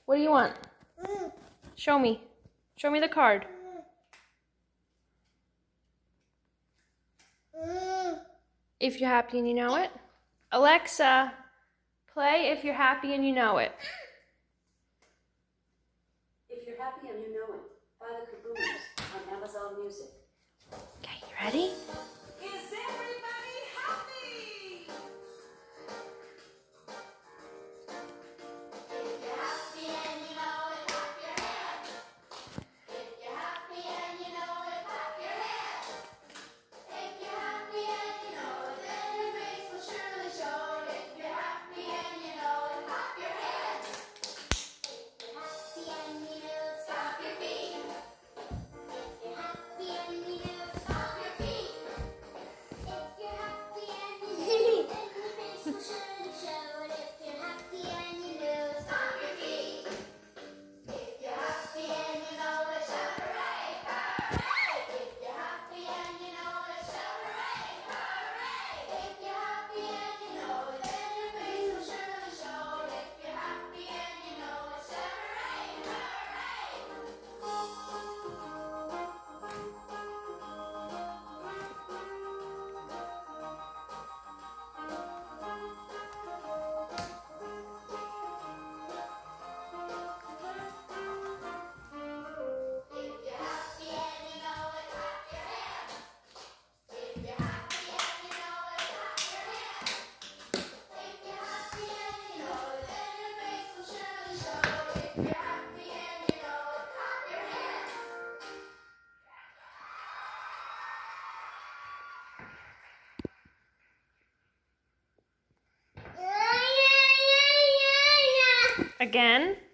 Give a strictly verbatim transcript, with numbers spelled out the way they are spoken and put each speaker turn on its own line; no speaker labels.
What do you want? Show me. Show me the card. If you're happy and you know it. Alexa, play If You're Happy and You Know It.
If You're Happy and You Know It by the Caboons on Amazon Music.
Okay, you ready?
Is everybody happy? If you're happy and you know it, clap your hands. If you're happy and you know it, clap your hands. If you're happy and you know it, then your face will surely show it. If you're happy and you know it, clap your hands. If you're happy and you know it, stomp your feet. If you're happy and you know it, stomp your feet. If you're happy and you know it, then your face will surely show it. If you're happy and you know it, stomp your feet. If you're happy and you know it, shout hooray, hooray. If you're happy and you know it, shout hooray, hooray. If you're happy and you know it, then your face will surely show it. If you're happy and you know it, shout hooray, If you're happy and you know it, clap your hands. If you're happy and you know it, clap your hands. If you're happy and you know it, then your face will surely show it. If you're happy and you know it, clap your hands.
Again.